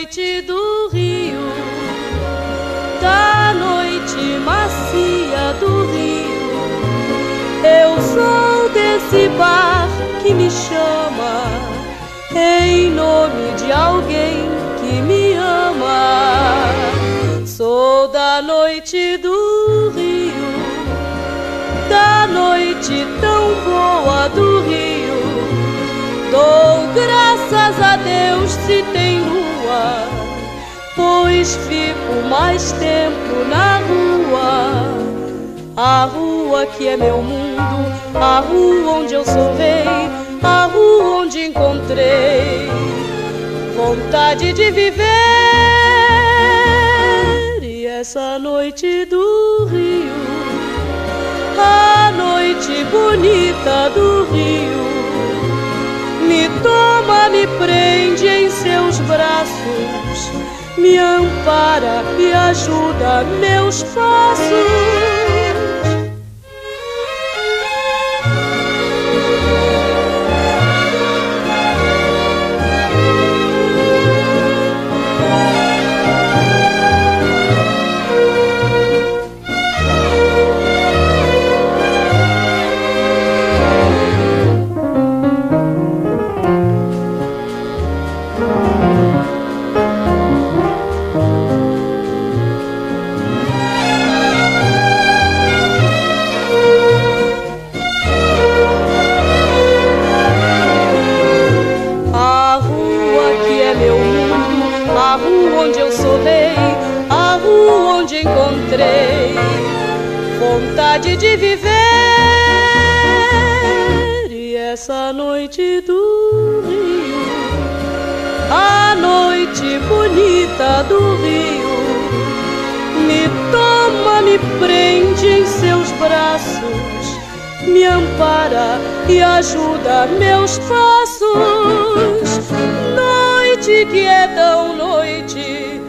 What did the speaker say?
noite do Rio, da noite macia do Rio, eu sou desse bar que me chama em nome de alguém que me ama. Sou da noite do Rio, da noite tão boa do Rio. Dou graças a Deus se tem lua, pois fico mais tempo na rua. A rua que é meu mundo, a rua onde eu sou rei, a rua onde encontrei vontade de viver. E essa noite do Rio, a noite bonita do Rio, me toma, me prende em seus braços, me ampara e ajuda meus passos. A rua onde eu sou rei, a rua onde encontrei vontade de viver. E essa noite do Rio, a noite bonita do Rio, me toma, me prende em seus braços, me ampara e ajuda meus passos. Noite que é tão noite,